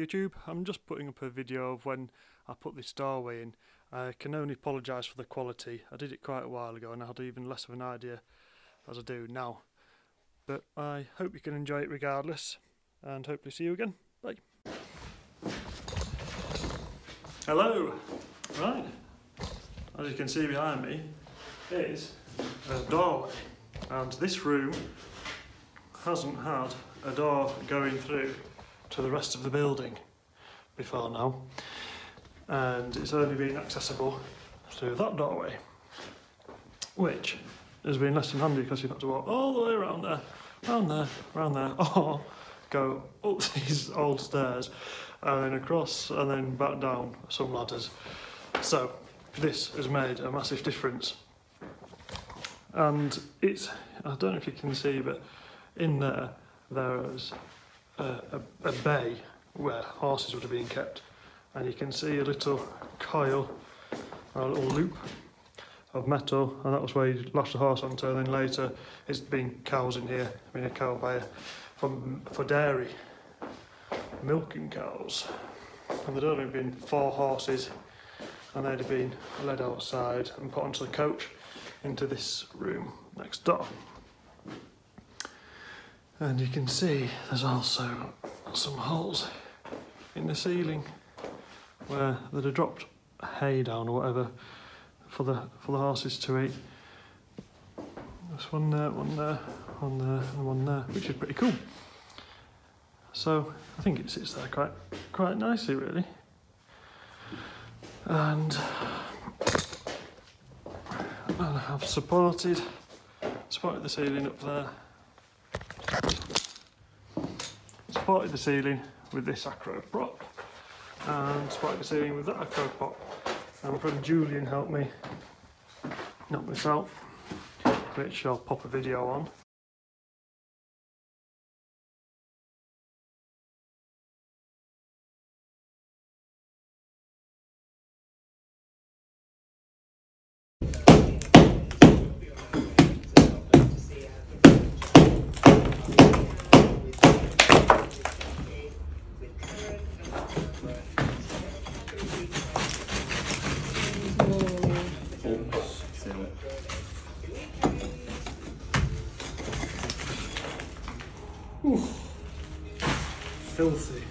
YouTube. I'm just putting up a video of when I put this doorway in. I can only apologise for the quality. I did it quite a while ago and I had even less of an idea as I do now. But I hope you can enjoy it regardless, and hopefully see you again. Bye. Hello! Right, as you can see behind me is a doorway, and this room hasn't had a door going through to the rest of the building before now, and it's only been accessible through that doorway, which has been less than handy because you've got to walk all the way around there, round there, or go up these old stairs and then across and then back down some ladders. So this has made a massive difference, and it's, I don't know if you can see, but in there's a bay where horses would have been kept, and you can see a little coil or a little loop of metal, and that was where you lash the horse onto, and then later it's been cows in here, been a cow buyer for dairy, milking cows, and there'd only been 4 horses, and they'd have been led outside and put onto the coach into this room next door. And you can see there's also some holes in the ceiling where they'd have dropped hay down or whatever for the horses to eat. There's one there, one there, one there, and one there, which is pretty cool. So I think it sits there quite nicely, really. And I've supported the ceiling up there. Supported the ceiling with this acro prop, and supported the ceiling with that acro prop. And my friend Julian helped me knock this out, which I'll pop a video on. Ooh, filthy.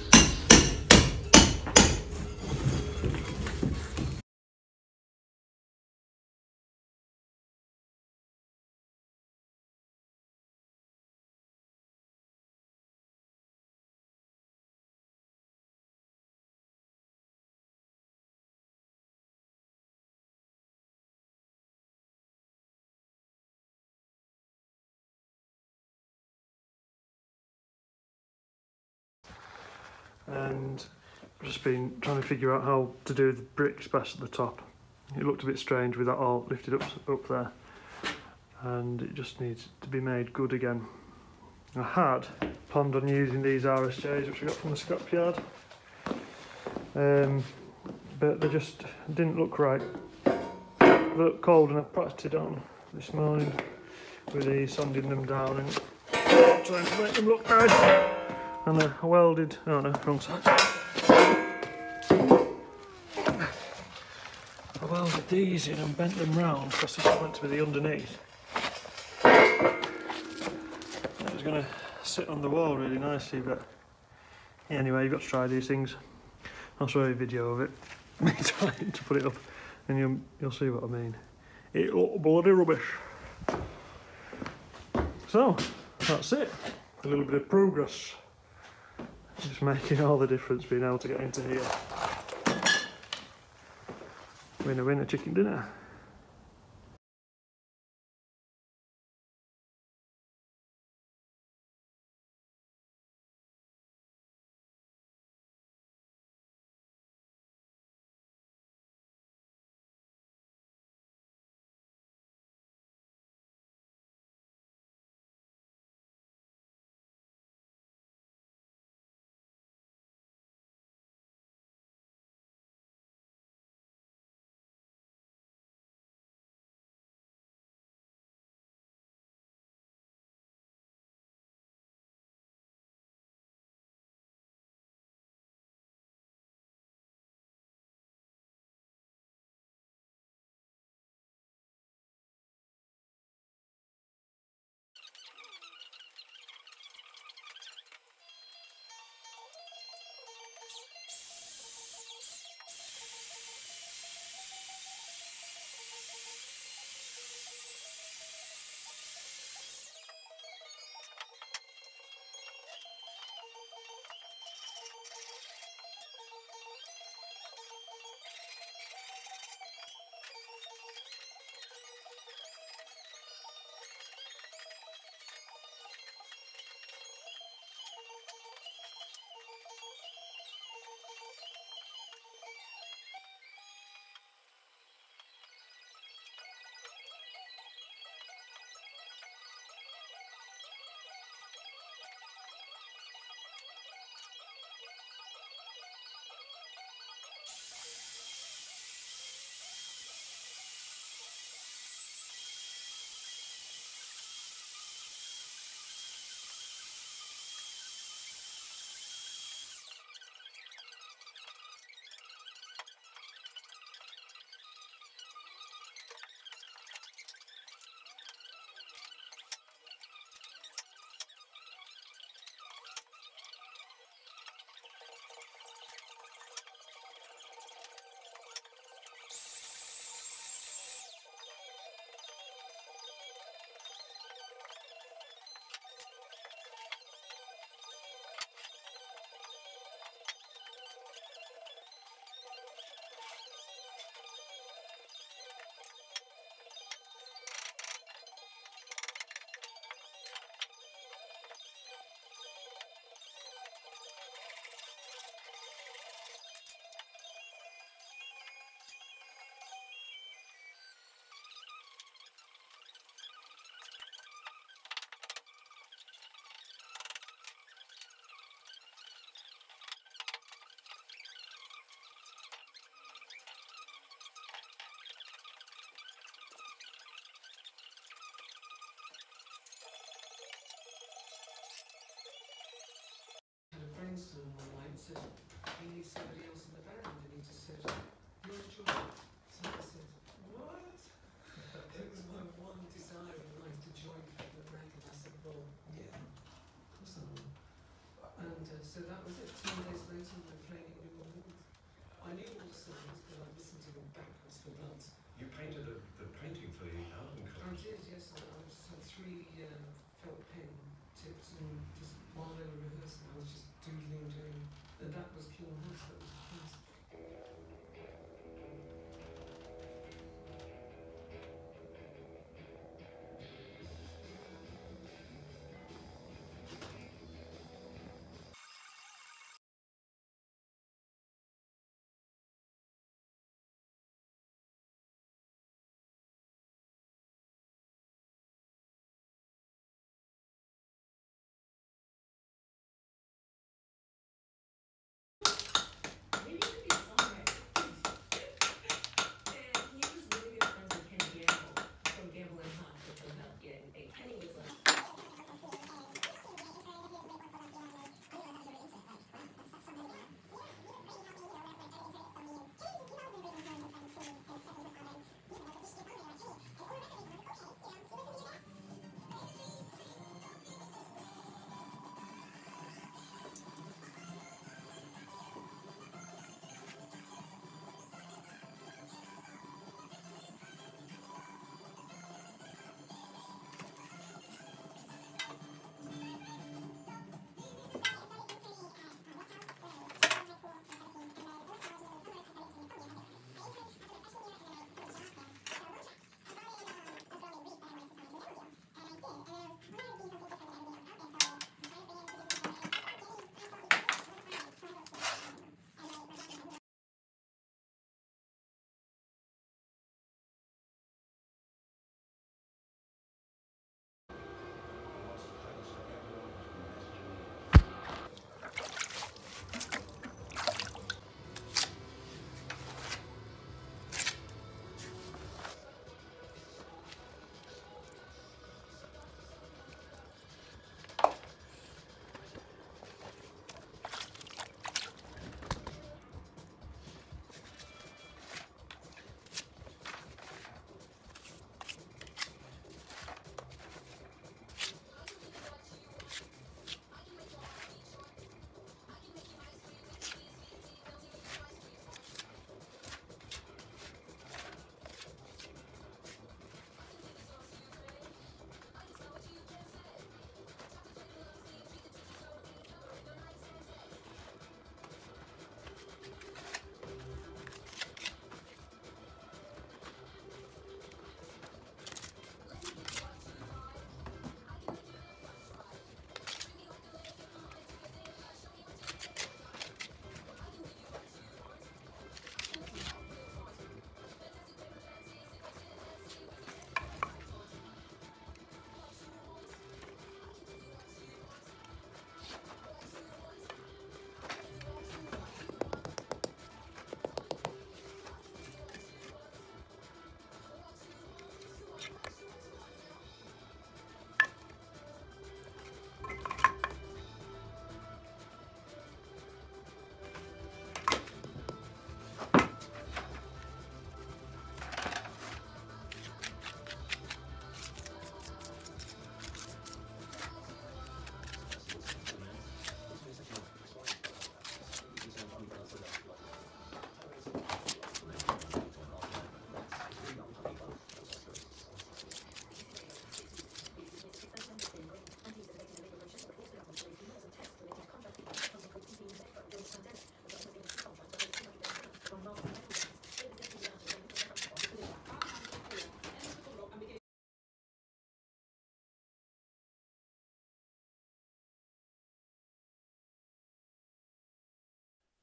And I've just been trying to figure out how to do the bricks best at the top. It looked a bit strange with that all lifted up there, and it just needs to be made good again. I had planned on using these RSJs which I got from the scrapyard, but they just didn't look right. They looked cold, and I practiced it on this morning with these, sanding them down and trying to make them look nice. And I welded, oh no, wrong side. I welded these in and bent them round because this is meant to be the underneath. It was going to sit on the wall really nicely, but anyway, you've got to try these things. I'll show you a video of it, me trying to put it up, and you'll see what I mean. It looked bloody rubbish. So, that's it. A little bit of progress. Just making all the difference being able to get into here. Winner, winner, chicken dinner.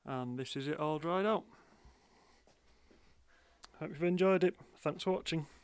and this is it all dried out. Hope you've enjoyed it. Thanks for watching.